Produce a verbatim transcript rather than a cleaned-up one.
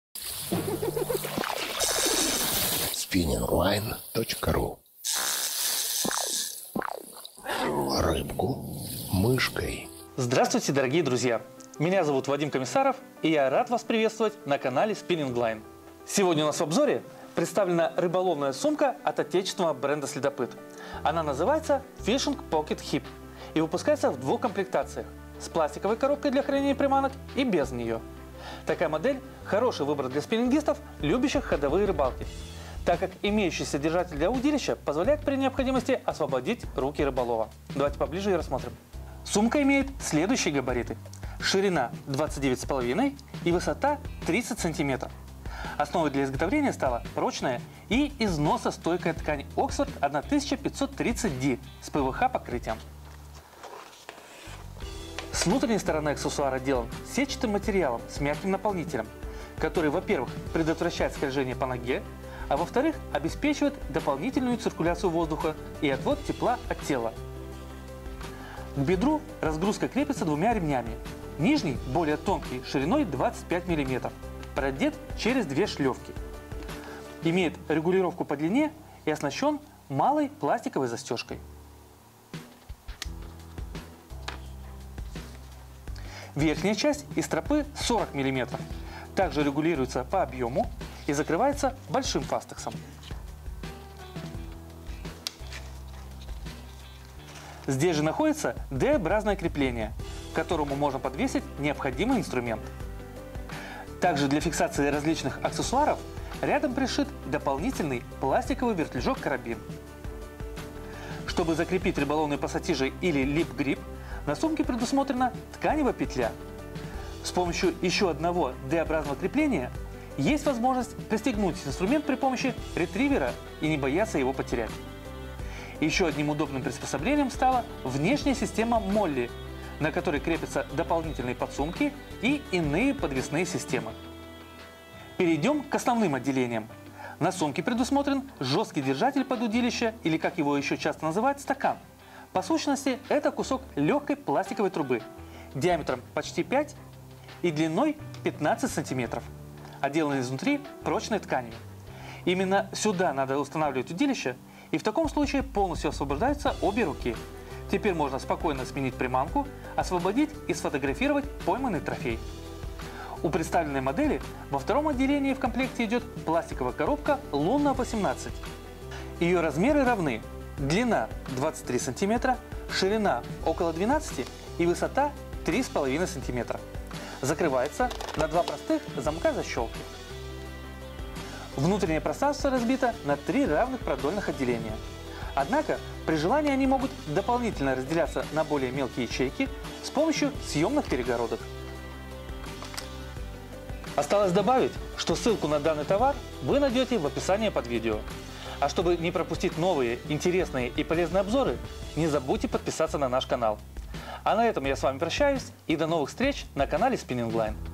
спиннинг лайн точка ру. Рыбку мышкой. Здравствуйте, дорогие друзья! Меня зовут Вадим Комиссаров, и я рад вас приветствовать на канале Spinning Line. Сегодня у нас в обзоре представлена рыболовная сумка от отечественного бренда «Следопыт». Она называется Fishing Pocket Hip и выпускается в двух комплектациях – с пластиковой коробкой для хранения приманок и без нее. Такая модель – хороший выбор для спиннингистов, любящих ходовые рыбалки, так как имеющийся держатель для удилища позволяет при необходимости освободить руки рыболова. Давайте поближе и рассмотрим. Сумка имеет следующие габариты. Ширина двадцать девять с половиной и высота тридцать сантиметров. Основой для изготовления стала прочная и износостойкая ткань Oxford тысяча пятьсот тридцать ди с пэ вэ ха покрытием. С внутренней стороны аксессуар отделан сетчатым материалом с мягким наполнителем, который, во-первых, предотвращает скольжение по ноге, а во-вторых, обеспечивает дополнительную циркуляцию воздуха и отвод тепла от тела. К бедру разгрузка крепится двумя ремнями. Нижний, более тонкий, шириной двадцать пять миллиметров, продет через две шлевки. Имеет регулировку по длине и оснащен малой пластиковой застежкой. Верхняя часть из стропы сорок миллиметров. Также регулируется по объему и закрывается большим фастексом. Здесь же находится дэ-образное крепление, к которому можно подвесить необходимый инструмент. Также для фиксации различных аксессуаров рядом пришит дополнительный пластиковый вертлюжок-карабин. Чтобы закрепить рыболовные пассатижи или лип-грип, на сумке предусмотрена тканевая петля. С помощью еще одного дэ-образного крепления есть возможность пристегнуть инструмент при помощи ретривера и не бояться его потерять. Еще одним удобным приспособлением стала внешняя система Молли, на которой крепятся дополнительные подсумки и иные подвесные системы. Перейдем к основным отделениям. На сумке предусмотрен жесткий держатель под удилище, или, как его еще часто называют, стакан. По сущности, это кусок легкой пластиковой трубы диаметром почти пять и длиной пятнадцать сантиметров, отделанный изнутри прочной тканью. Именно сюда надо устанавливать удилище, и в таком случае полностью освобождаются обе руки. Теперь можно спокойно сменить приманку, освободить и сфотографировать пойманный трофей. У представленной модели во втором отделении в комплекте идет пластиковая коробка Luna восемнадцать. Ее размеры равны: длина двадцать три сантиметра, ширина около двенадцати и высота три с половиной сантиметра. Закрывается на два простых замка-защелки. Внутреннее пространство разбито на три равных продольных отделения. Однако при желании они могут дополнительно разделяться на более мелкие ячейки с помощью съемных перегородок. Осталось добавить, что ссылку на данный товар вы найдете в описании под видео. А чтобы не пропустить новые, интересные и полезные обзоры, не забудьте подписаться на наш канал. А на этом я с вами прощаюсь и до новых встреч на канале Spinning Line.